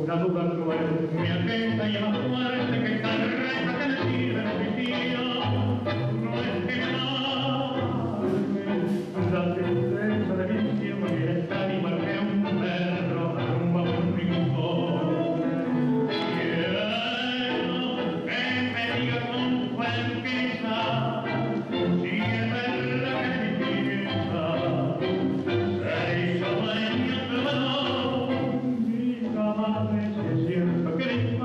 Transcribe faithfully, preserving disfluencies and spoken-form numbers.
una duda cruel me aqueja y es más fuerte que esta reza que le sirve en oficio. No es que ganarme la tristeza de vicio, porque es tan igual que un perro rumbo a un rincón. Quiero que me diga con franqueza si es verdad que mi pieza se hizo dueño de valor. Es cierto que